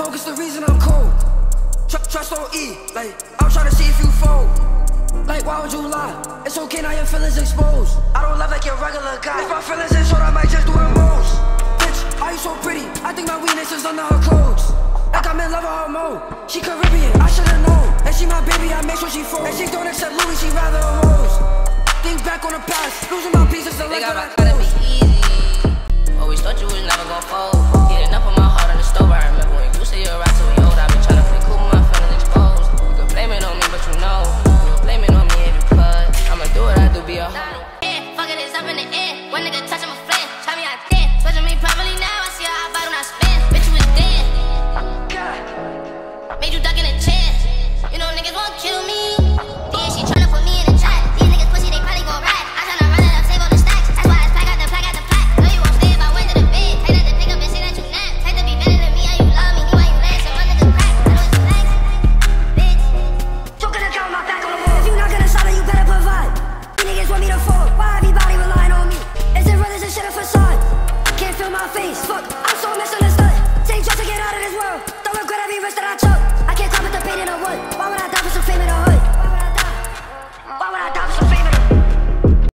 focus, the reason I'm cold. Trust on E, like, I'm tryna see if you fold. Like, why would you lie? It's okay, now your feelings exposed. I don't love like your regular guy. If my feelings is short, I might just do the most. Bitch, are you so pretty? I think my weakness is under her clothes. Like I'm in love with her mode. She Caribbean, I should've known. And she my baby, I make sure she folds. And she don't accept Louis, she rather a rose. Think back on the past, losing my pieces to think like I gotta be easy. Always thought you was never gon' fold. Getting up on my heart on the stove. I remember when you said you're right till we old. I've been tryna play cool, my feelings exposed. You can blame it on me, but you know you blame it on me if you could. I'ma do what I do, be a hoe. Yeah, fuck it, it's up in the air. One nigga touch, I'ma flare. Try me, I dare. Switching me properly now, I see how I bite when I spin. Bitch, you was dead. Made you duck in a chair. You know niggas won't kill me. Yeah, she tryna put me in a trap. These niggas pussy, they probably gon' ride. I'm tryna run it up, save all the stacks. That's why it's pack out the plaque out the plaque. No, you won't stay if I went to the bed. Take that to pick up and say that you nap. Take to be better than me, how you love me. Why you last and my niggas crack. I know it's flex, bitch. Don't gonna count my back on the wall. If you not gonna solve it, you better provide. You niggas want me to fall. Why everybody relying on me? Is it real, is this shit a facade? Can't feel my face, fuck, I'm so misunderstood. Take drugs to get out of this world. Don't regret every risk that I